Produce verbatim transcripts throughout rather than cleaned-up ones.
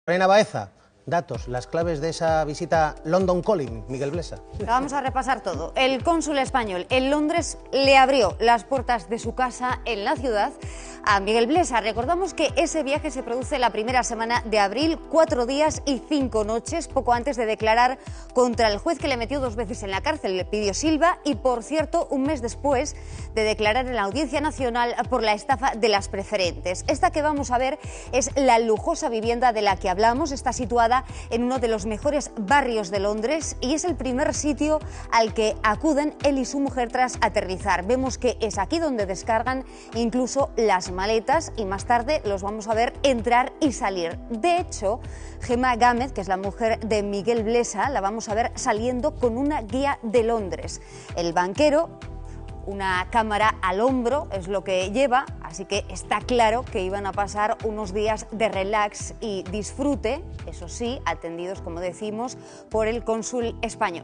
Lorena Baeza, datos, las claves de esa visita London Calling, Miguel Blesa. Vamos a repasar todo. El cónsul español en Londres le abrió las puertas de su casa en la ciudad a Miguel Blesa. Recordamos que ese viaje se produce la primera semana de abril, cuatro días y cinco noches, poco antes de declarar contra el juez que le metió dos veces en la cárcel, Elpidio Silva, y por cierto, un mes después de declarar en la Audiencia Nacional por la estafa de las preferentes. Esta que vamos a ver es la lujosa vivienda de la que hablamos. Está situada en uno de los mejores barrios de Londres y es el primer sitio al que acuden él y su mujer tras aterrizar. Vemos que es aquí donde descargan incluso las maletas y más tarde los vamos a ver entrar y salir. De hecho, Gemma Gámez, que es la mujer de Miguel Blesa, la vamos a ver saliendo con una guía de Londres. El banquero, una cámara al hombro, es lo que lleva, así que está claro que iban a pasar unos días de relax y disfrute, eso sí, atendidos, como decimos, por el cónsul español.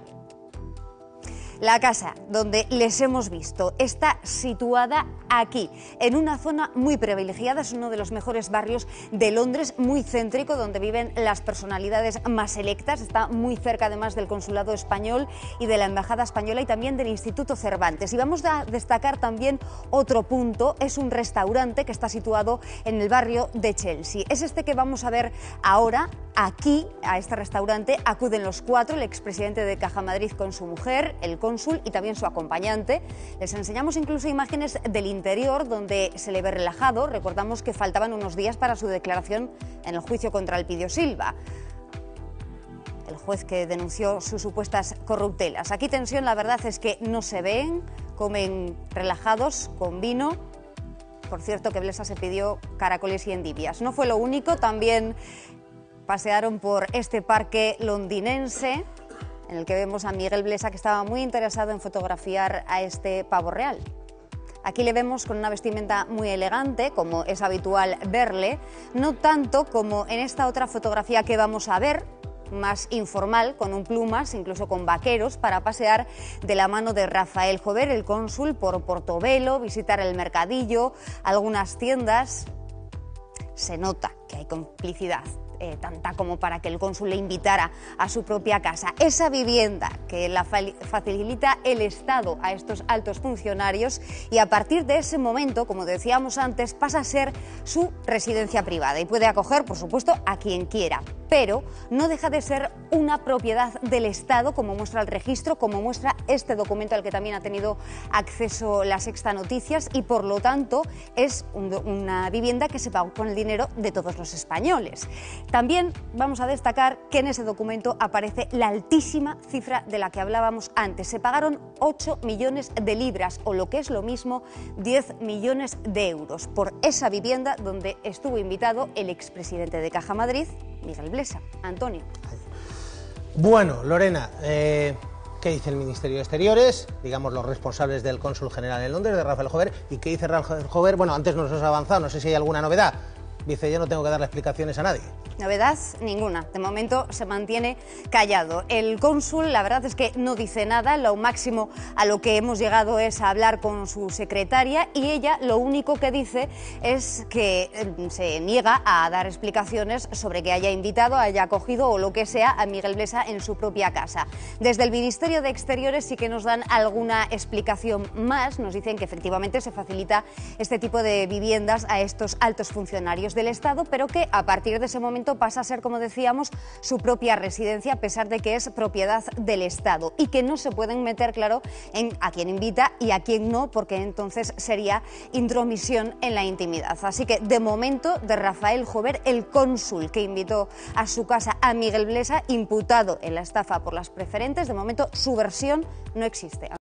La casa donde les hemos visto está situada aquí, en una zona muy privilegiada, es uno de los mejores barrios de Londres, muy céntrico, donde viven las personalidades más selectas. Está muy cerca además del consulado español y de la embajada española y también del Instituto Cervantes. Y vamos a destacar también otro punto, es un restaurante que está situado en el barrio de Chelsea. Es este que vamos a ver ahora. Aquí, a este restaurante, acuden los cuatro, el expresidente de Caja Madrid con su mujer, el cónsul y también su acompañante. Les enseñamos incluso imágenes del interior donde se le ve relajado. Recordamos que faltaban unos días para su declaración en el juicio contra Elpidio Silva, el juez que denunció sus supuestas corruptelas. Aquí tensión, la verdad es que no se ven, comen relajados con vino. Por cierto, que Blesa se pidió caracoles y endivias. No fue lo único, también pasearon por este parque londinense, en el que vemos a Miguel Blesa, que estaba muy interesado en fotografiar a este pavo real. Aquí le vemos con una vestimenta muy elegante, como es habitual verle, no tanto como en esta otra fotografía que vamos a ver, más informal, con un plumas, incluso con vaqueros, para pasear de la mano de Rafael Jover, el cónsul, por Portobelo, visitar el mercadillo, algunas tiendas. Se nota que hay complicidad. Eh, tanta como para que el cónsul le invitara a su propia casa. Esa vivienda que la facilita el Estado a estos altos funcionarios y a partir de ese momento, como decíamos antes, pasa a ser su residencia privada y puede acoger, por supuesto, a quien quiera, pero no deja de ser una propiedad del Estado, como muestra el registro, como muestra este documento al que también ha tenido acceso La Sexta Noticias y, por lo tanto, es un, una vivienda que se pagó con el dinero de todos los españoles. También vamos a destacar que en ese documento aparece la altísima cifra de la que hablábamos antes. Se pagaron ocho millones de libras, o lo que es lo mismo, diez millones de euros, por esa vivienda donde estuvo invitado el expresidente de Caja Madrid, Miguel Blesa. Antonio. Bueno, Lorena, eh, ¿qué dice el Ministerio de Exteriores? Digamos, los responsables del cónsul general en Londres, de Rafael Jover. ¿Y qué dice Rafael Jover? Bueno, antes nos has avanzado, no sé si hay alguna novedad. Dice, yo no tengo que darle explicaciones a nadie. Novedad ninguna. De momento se mantiene callado. El cónsul, la verdad es que no dice nada. Lo máximo a lo que hemos llegado es a hablar con su secretaria y ella lo único que dice es que se niega a dar explicaciones sobre que haya invitado, haya acogido o lo que sea a Miguel Blesa en su propia casa. Desde el Ministerio de Exteriores sí que nos dan alguna explicación más. Nos dicen que efectivamente se facilita este tipo de viviendas a estos altos funcionarios del Estado, pero que a partir de ese momento pasa a ser, como decíamos, su propia residencia, a pesar de que es propiedad del Estado y que no se pueden meter, claro, en a quién invita y a quién no, porque entonces sería intromisión en la intimidad. Así que, de momento, de Rafael Jover, el cónsul que invitó a su casa a Miguel Blesa, imputado en la estafa por las preferentes, de momento su versión no existe.